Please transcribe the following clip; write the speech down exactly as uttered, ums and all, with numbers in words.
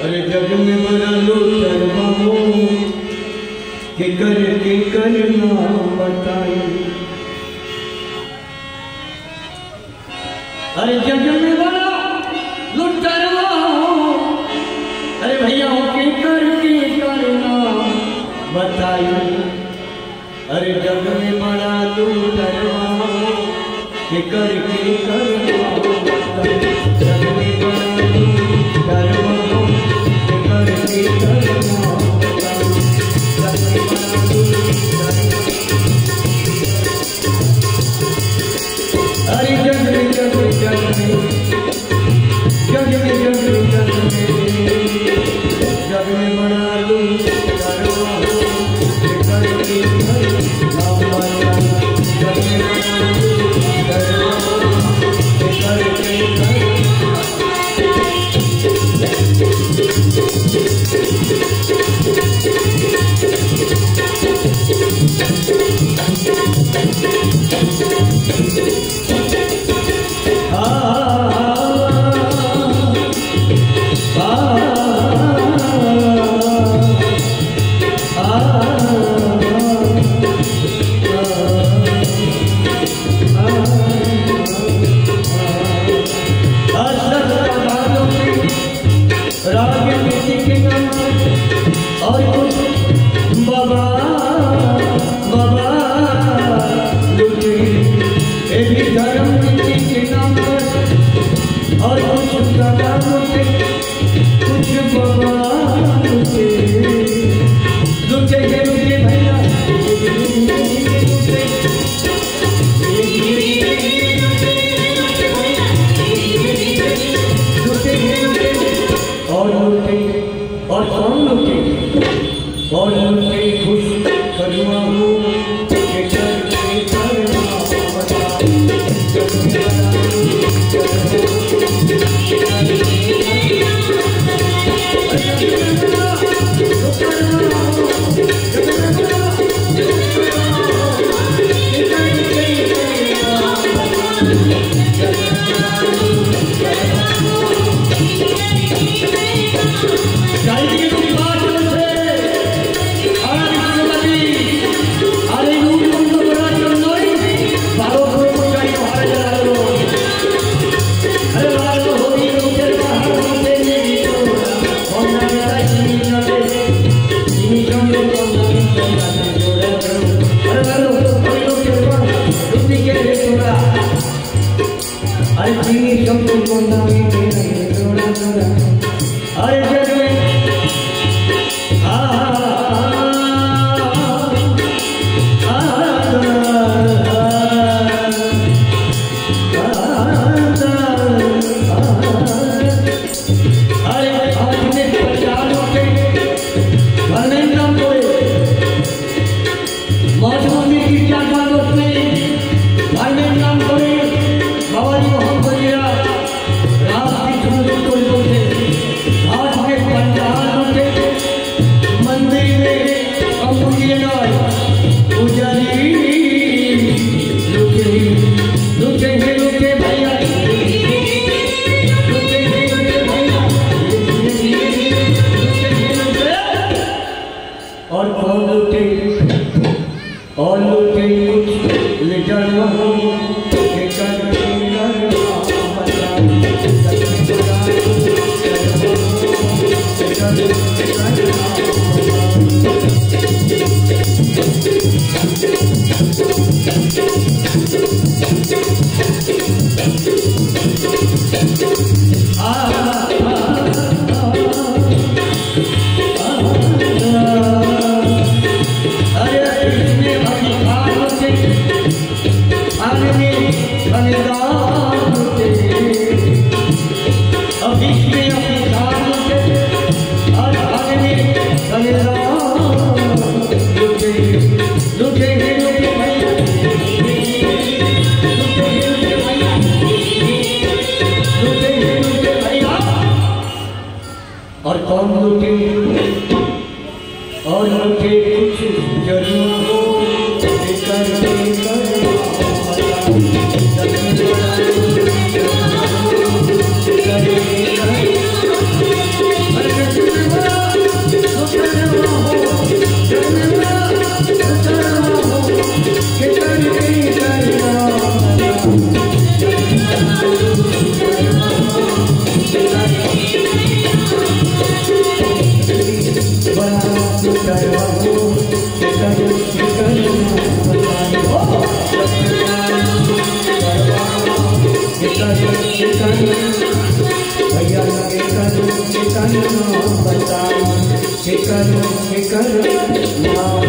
अरे जग में बड़ा लूटर बाबू के कर के करना बताई। अरे जग में बड़ा लूटर बाबू, अरे भैया के कर के करना बताई। अरे जग में बड़ा लूटर बाबू के कर के करना बताई। जग में बड़ा लूटर बाबू के कर के करना बताई। जग में बड़ा लूटर, अरे जग में जग जग में जग में जग जग में जग में बड़ा लूटर बाबू के कर के करना बताई। जग में बड़ा लूटर बाबू के कर के करना। और कुछ बाबा बाबा लुटे भी धर्म नीति के नाम पर, और कुछ बाबा लुटे कुछ बाबा लुटे लुटे के लुटे भैया लुटे लुटे और लुटे और कौन लुटे और लुटे खुश करुआ हो के कर के करना बताई। जग में बड़ा और कौन लुटे और लुटे कुछ जरूर हो के कर के करना बताई। भैया के करो के करो बताओ के करो के करो